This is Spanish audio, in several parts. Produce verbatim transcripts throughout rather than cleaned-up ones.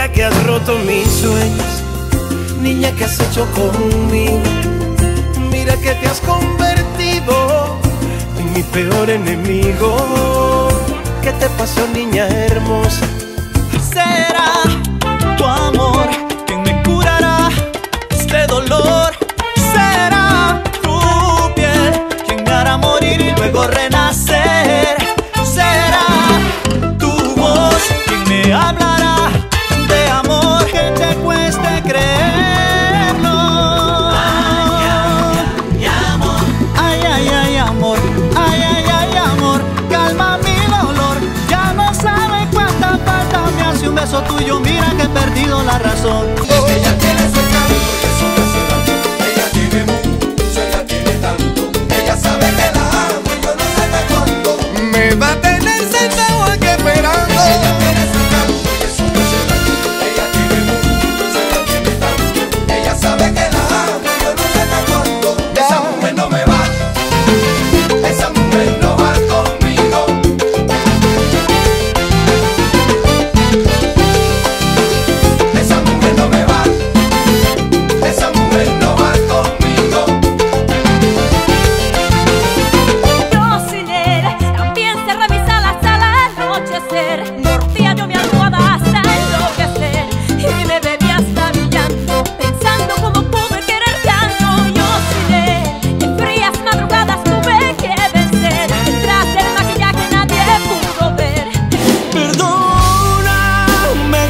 Niña que has roto mis sueños, niña que has hecho conmigo. Mira que te has convertido en mi peor enemigo. ¿Qué te pasó, niña hermosa? Será tu amor quien me curará este dolor. Será tu piel quien me hará morir y luego renacer. Será tu voz quien me hablará de amor que te cueste creerlo. Ay, ay, ay, amor. Ay, ay, ay, amor. Ay, ay, ay, amor. Calma mi dolor. Ya no sabe cuánta falta me hace un beso tuyo. Mira que he perdido la razón. Ella tiene su encanto y eso me hace daño. Ella tiene mucho, ella tiene tanto. Ella sabe que la amo y yo no sé de cuánto. Me va a tener sentado aquí esperando. Ella tiene su encanto y eso me hace daño. Ella tiene mucho, ella tiene tanto. Ella sabe que la amo y yo no sé de cuánto. Esa mujer no me va. Esa mujer no va conmigo. Esa mujer no me va. Esa mujer no va conmigo. Yo sin él también se revisa la sala al anochecer. Mordía yo mi almohada hasta enloquecer y me bebía hasta mi llanto, pensando cómo pude querer tanto. Yo sin él en frías madrugadas tuve que vencer. Detrás del maquillaje nadie pudo ver. Perdóname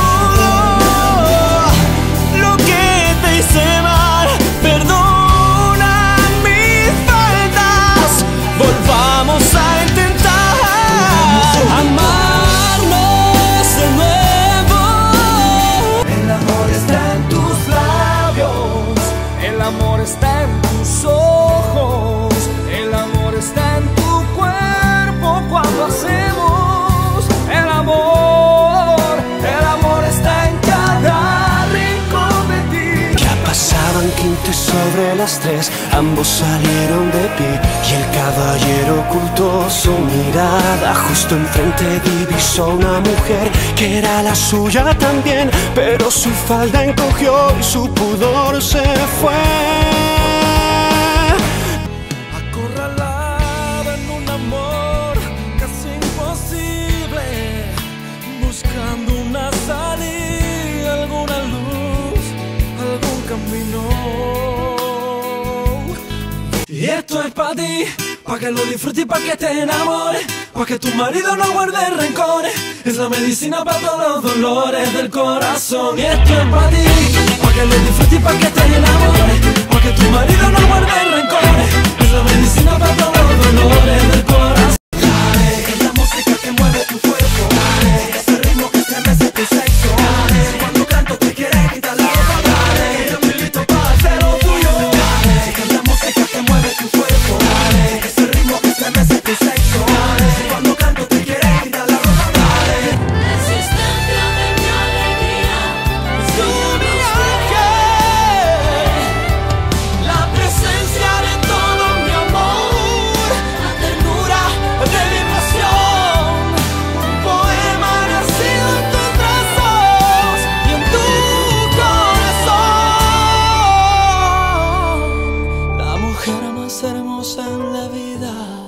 todo lo que te hice mal. Perdona mis faltas. Volvamos a intentar amarnos de nuevo. El amor está en tus labios. El amor está en tus ojos. El amor está en tu cuerpo cuando hacemos el amor. El amor está en cada rincón de ti. Ya pasaban quince sobre las tres, ambos salieron de pie y el caballero ocultó su mirada. Justo enfrente divisó una mujer que era la suya también, pero su falda encogió y su pudor se fue. Acorralada en un amor casi imposible, buscando una salida, alguna luz, algún camino. Y esto es pa' ti, pa' que lo disfrutes y pa' que te enamores, pa' que tu marido no guarde rencores. Es la medicina para todos los dolores del corazón. Y esto es pa' ti, pa' que lo disfrutes y pa' que te enamores, pa' que tu marido no guarde rencores. Es la medicina para todos los dolores del corazón. Es la música que mueve tu cuerpo. Es el ritmo que estremece tu sexo. Cuando canto te quieres quitar la ropa. Yo estoy listo para hacer lo tuyo. Es la música que mueve tu cuerpo. Es el ritmo que estremece tu sexo. Cuando canto te quieres quitar la ropa. Resistencia de mi alegría. Tu viaje, la presencia de todo mi amor, la ternura de mi pasión, un poema nacido en tus brazos y en tu corazón. La mujer más hermosa en la vida.